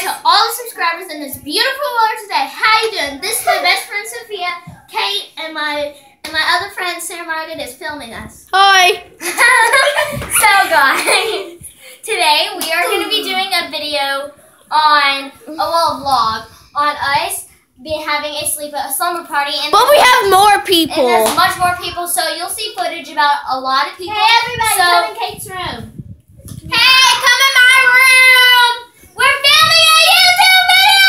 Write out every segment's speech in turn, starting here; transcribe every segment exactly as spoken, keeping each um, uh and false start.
to all the subscribers in this beautiful world today. How you doing? This is my best friend Sophia, Kate, and my and my other friend Sarah Margaret is filming us. Hi. So guys, today we are going to be doing a video on a well vlog on us being having a sleep a slumber party. And but we have more people. And there's much more people, so you'll see footage about a lot of people. Hey everybody, so, come in Kate's room. Hey, come in my room! We're filming a YouTube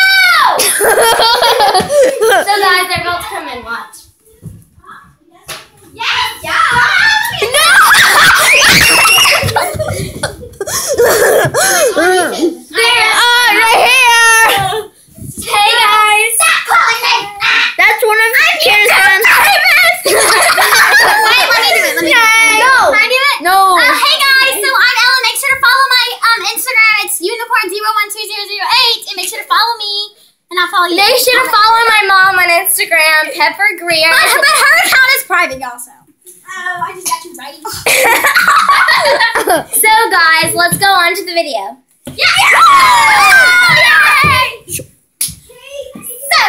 video! So guys, they're about to come in, watch. Yes! Yeah! No! There, uh, right here! Hey guys! Stop calling me! That's one of Karen's friends. Wait, let me do it, let me do it. No! Can I do it? No! Uh, hey guys, so I'm Ella. Make sure to follow my um Instagram. It's unicorn zero one two zero zero eight. And make sure to follow me. And I'll follow you. Make sure to follow my mom on Instagram, Pepper Greer. But, but her account is private, also. Oh, I just got you right. So guys, let's go on to the video. Yeah! Yay! So,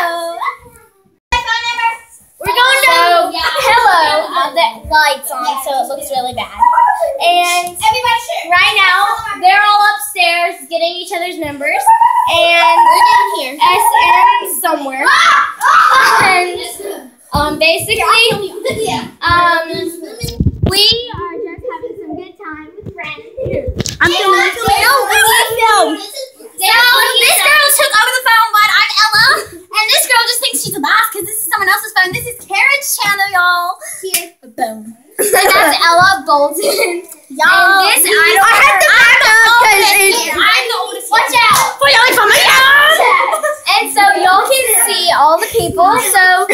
we're going to So, yeah. pillow uh, the lights on, so it looks really bad. And Everybody share. right now, they're all upstairs getting each other's numbers. And We're down here. S M somewhere. And um, basically, um, we are just having some good time with friends. I'm filming. So this girl took over the phone, but I'm Ella, and this girl just thinks she's a boss because this is someone else's phone. This is Karen's channel, y'all. Here, boom. And that's Ella Bolton. Y'all. And this I I don't. have to back up because it's. I'm the oldest. Watch out! Put your phone down. And so y'all can see all the people. So,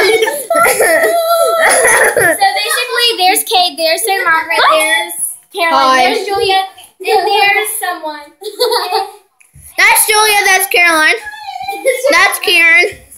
so basically, there's Kate, there's Sarah Margaret, there's Caroline, Hi. there's Julia, and there's someone. That's Julia. That's Caroline. That's Karen.